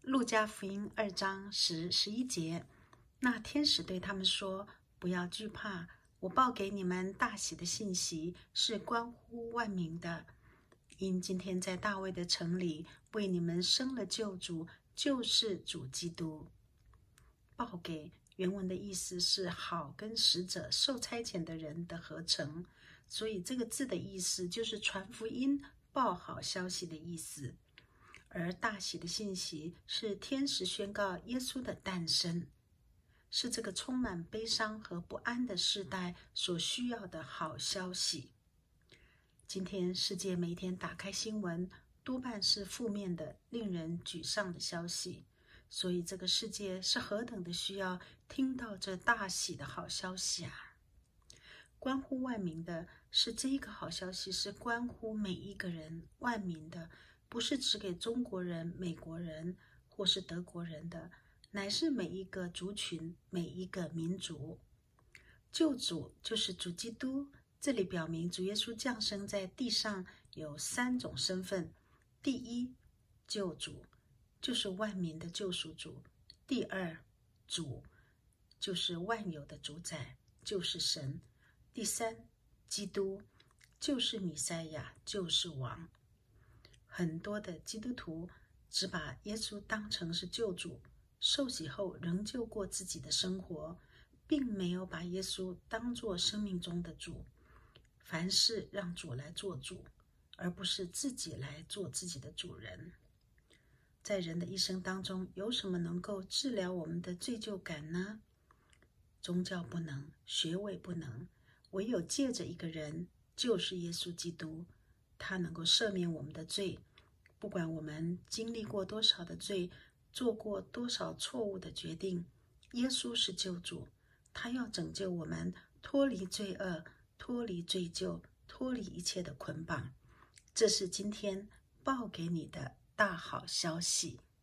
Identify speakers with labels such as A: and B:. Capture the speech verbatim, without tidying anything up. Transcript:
A: 路加福音二章十十一节，那天使对他们说：不要惧怕，我报给你们大喜的信息是关乎万民的，因今天在大卫的城里为你们生了救主，就是主基督。报给原文的意思是好跟使者受差遣的人的合成，所以这个字的意思就是传福音、报好消息的意思。而大喜的信息是天使宣告耶稣的诞生，是这个充满悲伤和不安的世代所需要的好消息。今天世界每一天打开新闻，多半是负面的、令人沮丧的消息，所以这个世界是何等的需要听到这大喜的好消息啊！关乎万民的是这一个好消息，是关乎每一个人，万民的，不是只给中国人、美国人或是德国人的，乃是每一个族群、每一个民族。救主就是主基督，这里表明主耶稣降生在地上有三种身份：第一，救主，就是万民的救赎主；第二，主，就是万有的主宰，就是神；第三，基督，就是弥赛亚，就是王。很多的基督徒只把耶稣当成是救主，受洗后仍旧过自己的生活，并没有把耶稣当作生命中的主。凡事让主来做主，而不是自己来做自己的主人。在人的一生当中，有什么能够治疗我们的罪疚感呢？宗教不能，学位不能，唯有借着一个人，就是耶稣基督，他能够赦免我们的罪。不管我们经历过多少的罪，做过多少错误的决定，耶稣是救主，他要拯救我们脱离罪恶，脱离罪疚，脱离一切的捆绑。这是今天报给你的大好消息。